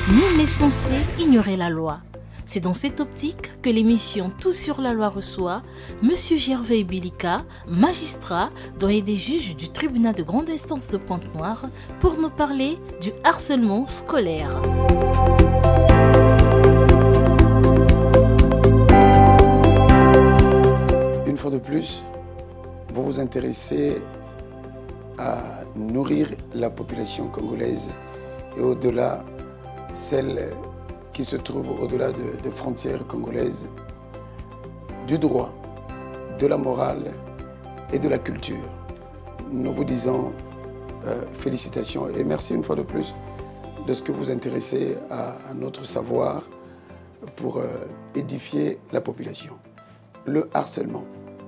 Nul n'est censé ignorer la loi. C'est dans cette optique que l'émission Tout sur la loi reçoit Monsieur Gervais Bilika, magistrat, doyen des juges du tribunal de grande instance de Pointe-Noire, pour nous parler du harcèlement scolaire. Une fois de plus, vous vous intéressez à nourrir la population congolaise et au-delà, celle qui se trouve au-delà des frontières congolaises, du droit, de la morale et de la culture. Nous vous disons félicitations et merci une fois de plus de ce que vous intéressez à notre savoir pour édifier la population. Le harcèlement.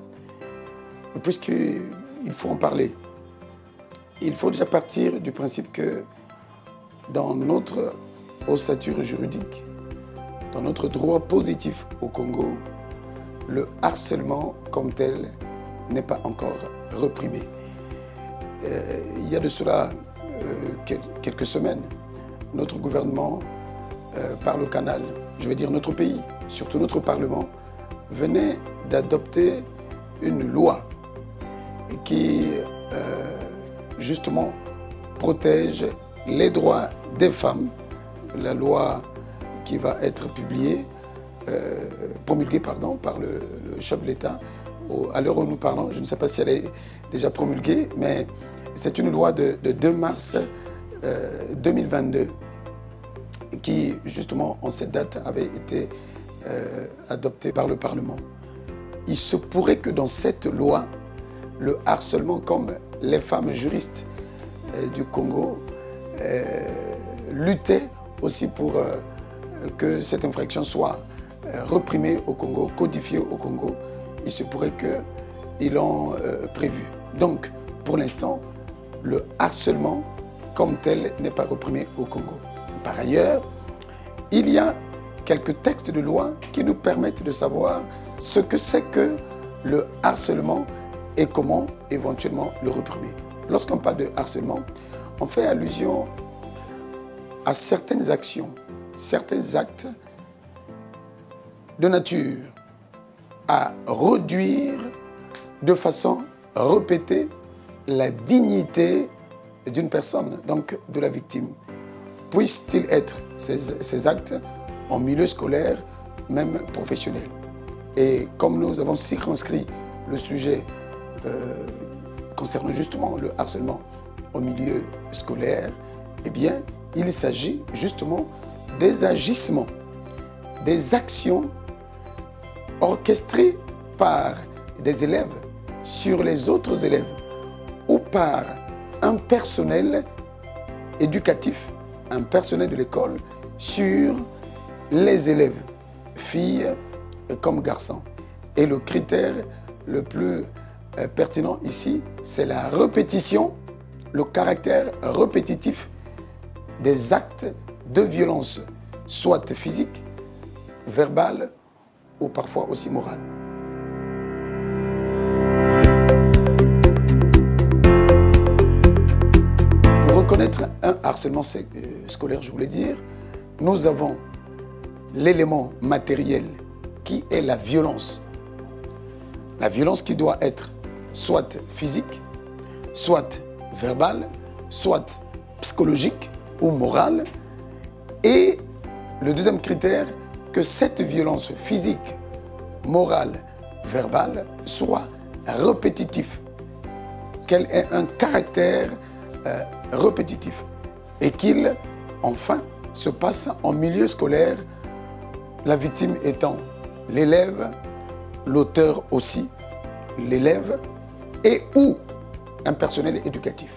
Puisqu'il faut en parler, il faut déjà partir du principe que dans notre ossature juridique, dans notre droit positif au Congo, le harcèlement comme tel n'est pas encore reprimé. Il y a de cela quelques semaines, notre gouvernement, par le canal, je veux dire notre pays, surtout notre Parlement, venait d'adopter une loi qui justement protège les droits des femmes. La loi qui va être promulguée par le chef de l'État. À l'heure où nous parlons, je ne sais pas si elle est déjà promulguée, mais c'est une loi de 2 mars 2022 qui, justement, en cette date, avait été adoptée par le Parlement. Il se pourrait que dans cette loi, le harcèlement, comme les femmes juristes du Congo luttaient aussi pour que cette infraction soit reprimée au Congo, codifiée au Congo, il se pourrait qu'ils l'ont prévu. Donc, pour l'instant, le harcèlement comme tel n'est pas reprimé au Congo. Par ailleurs, il y a quelques textes de loi qui nous permettent de savoir ce que c'est que le harcèlement et comment éventuellement le reprimer. Lorsqu'on parle de harcèlement, on fait allusion à certaines actions, certains actes de nature à réduire de façon répétée la dignité d'une personne, donc de la victime. Puissent-ils être ces actes en milieu scolaire, même professionnel. Et comme nous avons circonscrit le sujet concernant justement le harcèlement au milieu scolaire, eh bien, il s'agit justement des agissements, des actions orchestrées par des élèves sur les autres élèves ou par un personnel éducatif, un personnel de l'école sur les élèves, filles comme garçons. Et le critère le plus pertinent ici, c'est la répétition, le caractère répétitif des actes de violence, soit physique, verbale ou parfois aussi morale. Pour reconnaître un harcèlement scolaire, je voulais dire, nous avons l'élément matériel qui est la violence. La violence qui doit être soit physique, soit verbale, soit psychologique ou morale. Et le deuxième critère, que cette violence physique, morale, verbale soit répétitive, qu'elle ait un caractère répétitif et qu'il, enfin, se passe en milieu scolaire, la victime étant l'élève, l'auteur aussi, l'élève et ou un personnel éducatif.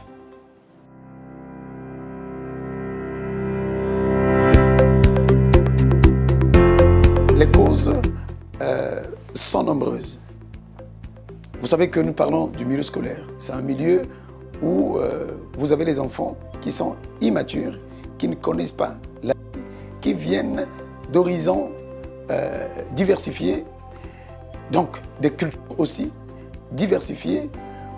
Les causes sont nombreuses. Vous savez que nous parlons du milieu scolaire. C'est un milieu où vous avez les enfants qui sont immatures, qui ne connaissent pas la vie, qui viennent d'horizons diversifiés, donc des cultures aussi diversifiées.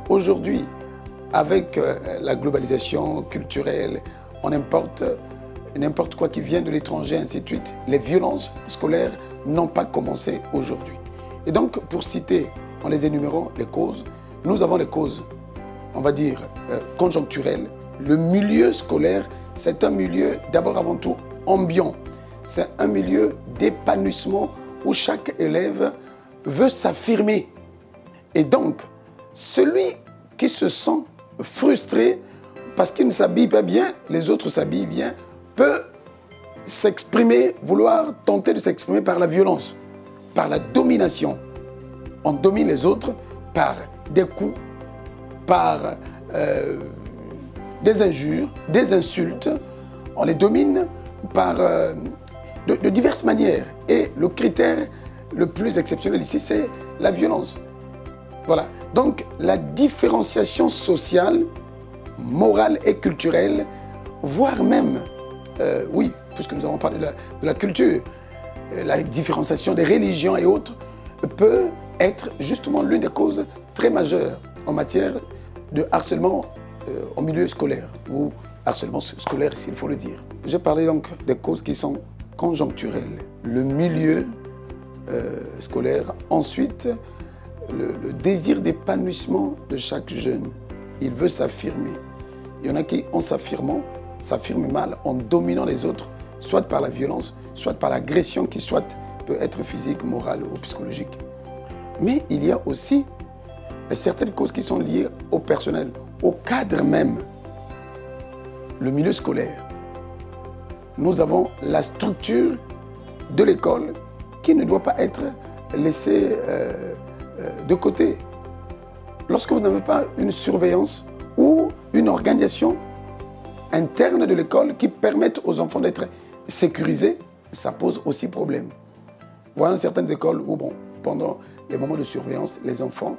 Aujourd'hui, avec la globalisation culturelle, on importe n'importe quoi qui vient de l'étranger, ainsi de suite. Les violences scolaires n'ont pas commencé aujourd'hui. Et donc, pour citer, en les énumérant les causes, nous avons les causes, on va dire, conjoncturelles. Le milieu scolaire, c'est un milieu d'abord avant tout ambiant. C'est un milieu d'épanouissement où chaque élève veut s'affirmer. Et donc, celui qui se sent frustré parce qu'il ne s'habille pas bien, les autres s'habillent bien, peut s'exprimer, vouloir tenter de s'exprimer par la violence, par la domination. On domine les autres par des coups, par des injures, des insultes. On les domine par, de diverses manières. Et le critère le plus exceptionnel ici, c'est la violence. Voilà. Donc, la différenciation sociale, morale et culturelle, voire même, oui, puisque nous avons parlé de la culture, la différenciation des religions et autres, peut être justement l'une des causes très majeures en matière de harcèlement en milieu scolaire, ou harcèlement scolaire s'il faut le dire. J'ai parlé donc des causes qui sont conjoncturelles. Le milieu scolaire, ensuite le désir d'épanouissement de chaque jeune. Il veut s'affirmer. Il y en a qui, en s'affirmant, s'affirment mal en dominant les autres, soit par la violence, soit par l'agression qui soit peut être physique, morale ou psychologique. Mais il y a aussi certaines causes qui sont liées au personnel, au cadre même, le milieu scolaire. Nous avons la structure de l'école qui ne doit pas être laissée de côté. Lorsque vous n'avez pas une surveillance ou une organisation interne de l'école qui permette aux enfants d'être sécurisés, ça pose aussi problème. Voyons certaines écoles où, bon, pendant les moments de surveillance, les enfants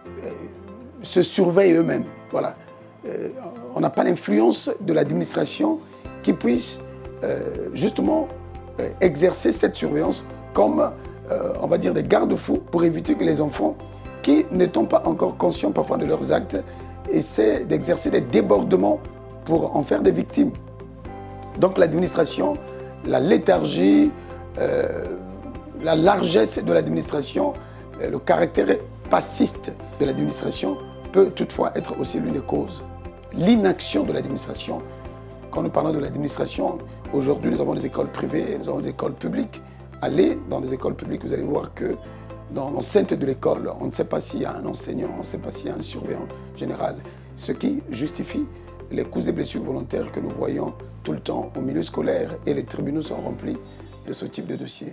se surveillent eux-mêmes. Voilà. On n'a pas l'influence de l'administration qui puisse justement exercer cette surveillance comme, on va dire, des garde-fous pour éviter que les enfants qui n'étant pas encore conscients parfois de leurs actes essaient d'exercer des débordements pour en faire des victimes. Donc l'administration, la léthargie, la largesse de l'administration, le caractère passiste de l'administration peut toutefois être aussi l'une des causes. L'inaction de l'administration. Quand nous parlons de l'administration, aujourd'hui nous avons des écoles privées, nous avons des écoles publiques. Allez dans des écoles publiques, vous allez voir que dans l'enceinte de l'école, on ne sait pas s'il y a un enseignant, on ne sait pas s'il y a un surveillant général. Ce qui justifie les coups et blessures volontaires que nous voyons tout le temps au milieu scolaire, et les tribunaux sont remplis de ce type de dossiers.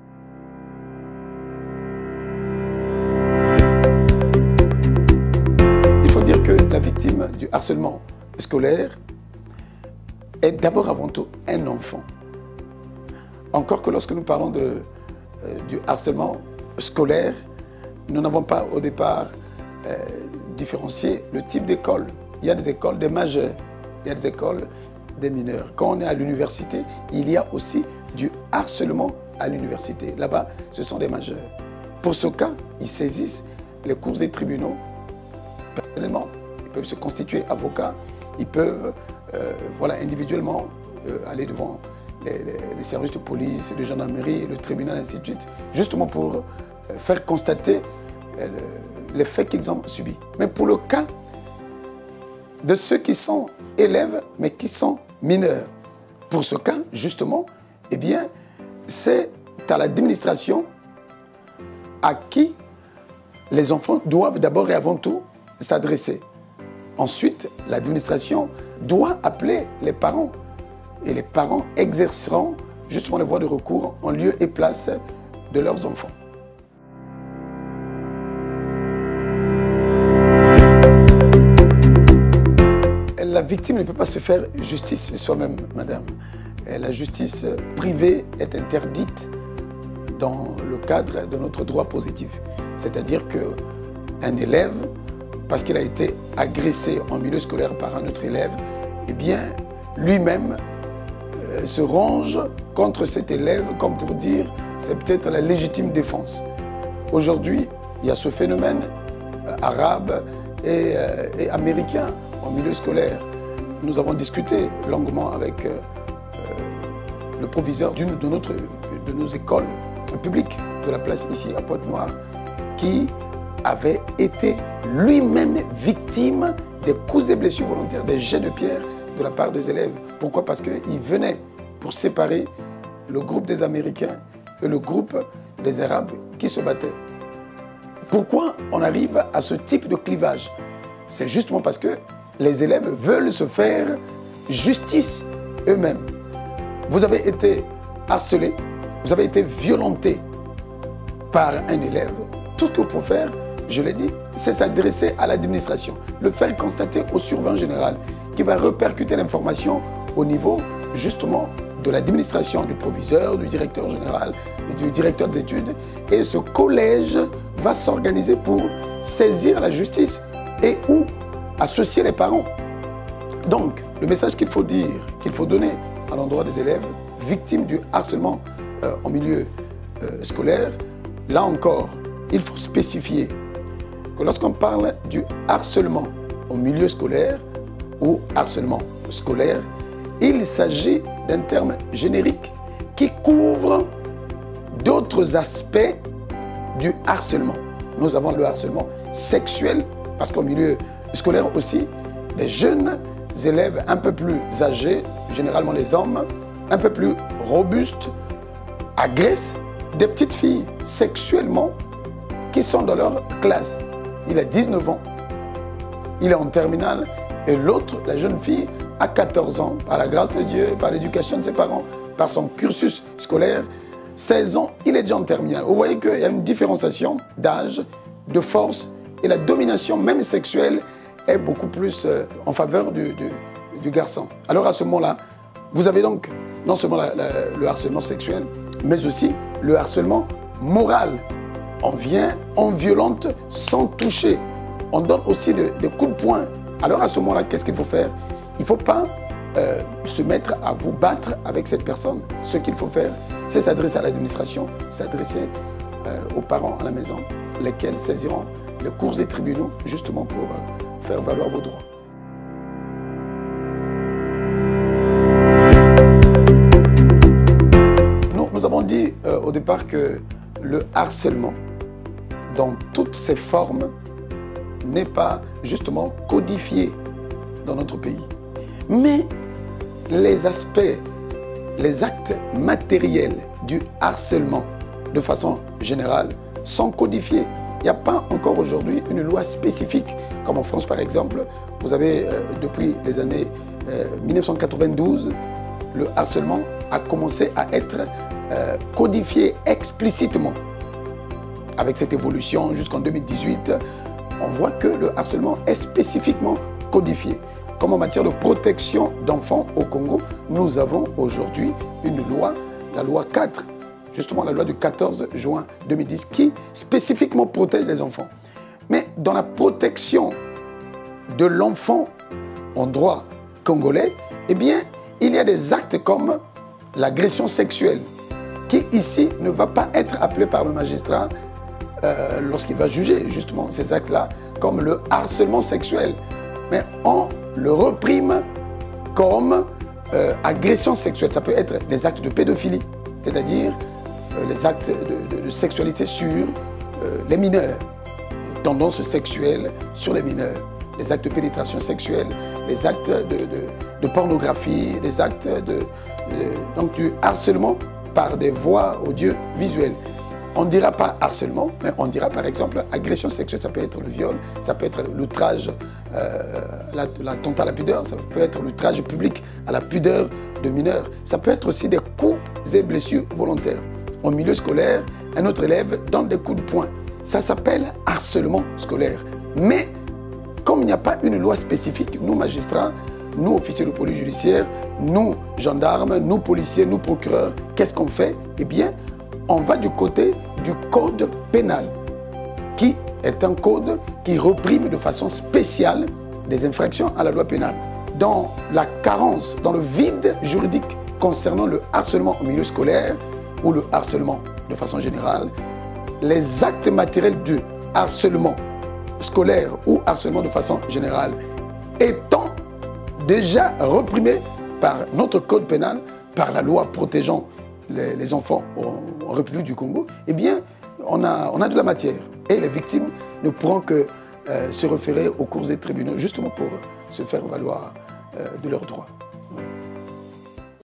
Il faut dire que la victime du harcèlement scolaire est d'abord avant tout un enfant. Encore que lorsque nous parlons du harcèlement scolaire, nous n'avons pas au départ différencié le type d'école. Il y a des écoles des majeurs, il y a des écoles des mineurs. Quand on est à l'université, il y a aussi du harcèlement à l'université. Là-bas, ce sont des majeurs. Pour ce cas, ils saisissent les cours et tribunaux personnellement. Ils peuvent se constituer avocats, ils peuvent voilà, individuellement aller devant les services de police, de gendarmerie, le tribunal, ainsi de suite, justement pour faire constater les faits qu'ils ont subis. Mais pour le cas de ceux qui sont élèves, mais qui sont mineurs, pour ce cas, justement, eh bien, c'est à l'administration à qui les enfants doivent d'abord et avant tout s'adresser. Ensuite, l'administration doit appeler les parents. Et les parents exerceront justement les voies de recours en lieu et place de leurs enfants. La victime ne peut pas se faire justice soi-même, madame. La justice privée est interdite dans le cadre de notre droit positif. C'est-à-dire qu'un élève, parce qu'il a été agressé en milieu scolaire par un autre élève, eh bien, lui-même se range contre cet élève, comme pour dire, c'est peut-être la légitime défense. Aujourd'hui, il y a ce phénomène arabe et américain en milieu scolaire. Nous avons discuté longuement avec le proviseur d'une de nos écoles publiques de la place ici à Pointe-Noire, qui avait été lui-même victime des coups et blessures volontaires, des jets de pierre de la part des élèves. Pourquoi? Parce qu'il venait pour séparer le groupe des Américains et le groupe des Arabes qui se battaient. Pourquoi on arrive à ce type de clivage? C'est justement parce que les élèves veulent se faire justice eux-mêmes. Vous avez été harcelé, vous avez été violenté par un élève. Tout ce que vous pouvez faire, je l'ai dit, c'est s'adresser à l'administration, le faire constater au surveillant général qui va répercuter l'information au niveau justement de l'administration, du proviseur, du directeur général, du directeur des études. Et ce collège va s'organiser pour saisir la justice et ou associer les parents. Donc, le message qu'il faut dire, qu'il faut donner à l'endroit des élèves victimes du harcèlement en milieu scolaire, là encore, il faut spécifier que lorsqu'on parle du harcèlement au milieu scolaire ou harcèlement scolaire, il s'agit d'un terme générique qui couvre d'autres aspects du harcèlement. Nous avons le harcèlement sexuel, parce qu'au milieu scolaire aussi, des jeunes élèves un peu plus âgés, généralement les hommes, un peu plus robustes, agressent des petites filles sexuellement qui sont dans leur classe. Il a 19 ans, il est en terminale, et l'autre, la jeune fille, a 14 ans, par la grâce de Dieu, par l'éducation de ses parents, par son cursus scolaire, 16 ans, il est déjà en terminale. Vous voyez qu'il y a une différenciation d'âge, de force, et la domination même sexuelle est beaucoup plus en faveur du garçon. Alors à ce moment-là, vous avez donc non seulement le harcèlement sexuel, mais aussi le harcèlement moral. On vient, on violente sans toucher. On donne aussi des coups de poing. Alors à ce moment-là, qu'est-ce qu'il faut faire? Il ne faut pas se mettre à vous battre avec cette personne. Ce qu'il faut faire, c'est s'adresser à l'administration, s'adresser aux parents à la maison, lesquels saisiront les cours et tribunaux justement pour faire valoir vos droits. Nous avons dit au départ que le harcèlement, dans toutes ses formes, n'est pas justement codifié dans notre pays. Mais les aspects, les actes matériels du harcèlement, de façon générale, sont codifiés. Il n'y a pas encore aujourd'hui une loi spécifique, comme en France par exemple. Vous avez, depuis les années 1992, le harcèlement a commencé à être codifié explicitement. Avec cette évolution jusqu'en 2018, on voit que le harcèlement est spécifiquement codifié. Comme en matière de protection d'enfants au Congo, nous avons aujourd'hui une loi, la loi 4, justement la loi du 14 juin 2010, qui spécifiquement protège les enfants. Mais dans la protection de l'enfant en droit congolais, eh bien, il y a des actes comme l'agression sexuelle, qui ici ne va pas être appelé par le magistrat lorsqu'il va juger justement ces actes-là, comme le harcèlement sexuel. Mais on le reprime comme agression sexuelle. Ça peut être des actes de pédophilie, c'est-à-dire les actes de sexualité sur les mineurs, les tendances sexuelles sur les mineurs, les actes de pénétration sexuelle, les actes de pornographie, des actes donc du harcèlement par des voies audiovisuelles. On ne dira pas harcèlement, mais on dira par exemple agression sexuelle. Ça peut être le viol, ça peut être l'outrage, l'attentat à la pudeur, ça peut être l'outrage public à la pudeur de mineurs. Ça peut être aussi des coups et blessures volontaires. En milieu scolaire, un autre élève donne des coups de poing. Ça s'appelle harcèlement scolaire. Mais comme il n'y a pas une loi spécifique, nous magistrats, nous officiers de police judiciaire, nous gendarmes, nous policiers, nous procureurs, qu'est-ce qu'on fait? Eh bien, on va du côté du code pénal, qui est un code qui reprime de façon spéciale des infractions à la loi pénale. Dans la carence, dans le vide juridique concernant le harcèlement au milieu scolaire ou le harcèlement de façon générale, les actes matériels du harcèlement scolaire ou harcèlement de façon générale étant déjà reprimés par notre code pénal, par la loi protégeant les enfants en République du Congo, eh bien, on a de la matière. Et les victimes ne pourront que se référer aux cours des tribunaux, justement pour se faire valoir de leurs droits.